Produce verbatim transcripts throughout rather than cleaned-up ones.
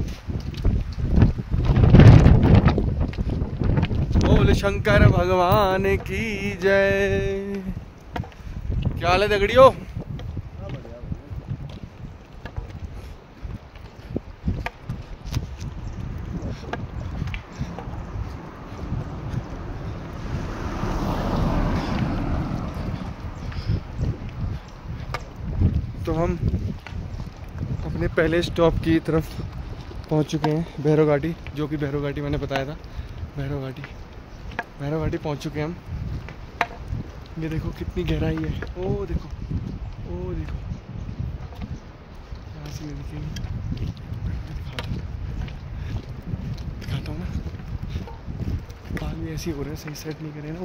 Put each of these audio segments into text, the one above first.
बोल शंकर भगवान की जय। क्या हाल है दगड़ियों? तो हम अपने पहले स्टॉप की तरफ पहुंच चुके हैं, भैरव घाटी, जो कि भैरव घाटी मैंने बताया था। भैरव घाटी भैरव घाटी पहुंच चुके हैं हम। ये देखो कितनी गहराई है। ओ देखो, ओ देखो, यहाँ से नहीं दिखेगी, दिखाता हूँ ना। बाल भी ऐसे ही हो रहे हैं, सही सेट नहीं करे ना वो।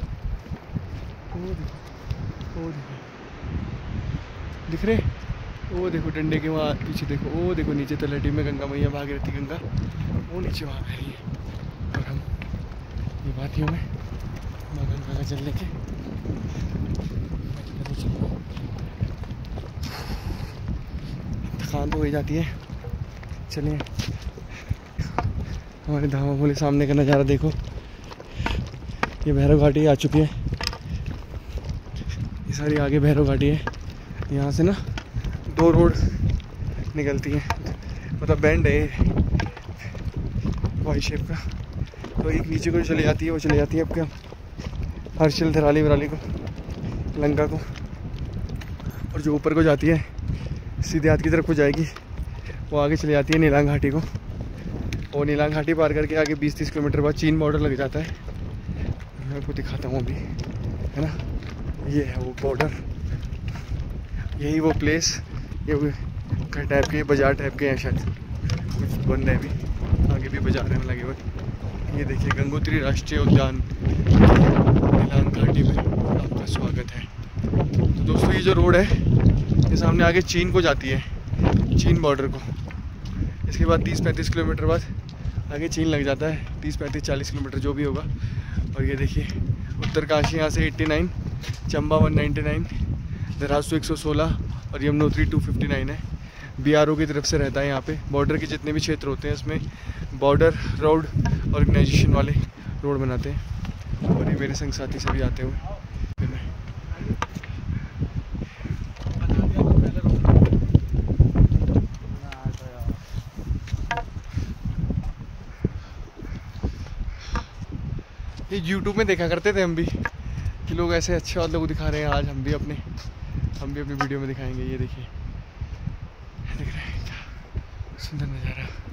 ओ देखो, ओ देखो, दिख रहे? वो देखो डंडे के वहाँ पीछे देखो, वो देखो नीचे तलहटी में गंगा मैया भागीरथी गंगा, वो नीचे वहाँ बह रही है। और हम ये वादियों में माँ गंगा का जल लेके थकान तो हो ही जाती है। चलिए हमारे धामा भोले सामने का नज़ारा देखो। ये भैरव घाटी आ चुकी है, ये सारी आगे भैरव घाटी है। यहाँ से ना दो रोड निकलती हैं, मतलब बैंड है वाई शेप का। तो एक नीचे को चले जाती है, वो चले जाती है आपका हर्षिल धराली वराली को, लंका को। और जो ऊपर को जाती है सीधे हाथ की तरफ को जाएगी, वो आगे चले जाती है नीलांग घाटी को। और नीलांग घाटी पार करके आगे बीस तीस किलोमीटर बाद चीन बॉर्डर लग जाता है। मैं आपको दिखाता हूँ अभी, है ना। ये है वो बॉर्डर, यही वो प्लेस। ये घर टाइप के, बाजार टाइप के हैं शायद, कुछ बन रहे हैं अभी, आगे भी बाजार में लगे हुए। ये देखिए गंगोत्री राष्ट्रीय उद्यान नीलांग घाटी में आपका स्वागत है। तो दोस्तों ये जो रोड है ये सामने आगे चीन को जाती है, चीन बॉर्डर को। इसके बाद तीस पैंतीस किलोमीटर बाद आगे चीन लग जाता है, तीस पैंतीस चालीस किलोमीटर जो भी होगा। और ये देखिए उत्तरकाशी यहाँ से नवासी, चंबा एक सौ निन्यानवे, देहरादून एक सौ सोलह और यमुनोत्री दो सौ उनसठ है। बीआरओ की तरफ से रहता है यहाँ पे। बॉर्डर के जितने भी क्षेत्र होते हैं इसमें बॉर्डर रोड ऑर्गेनाइजेशन वाले रोड बनाते हैं। और ये मेरे संग साथी सभी आते हुए। ये यूट्यूब में देखा करते थे हम भी कि लोग ऐसे अच्छे और लोग दिखा रहे हैं। आज हम भी अपने हम भी अपनी वीडियो में दिखाएंगे। ये देखिए, देख रहे हैं क्या सुंदर नज़ारा।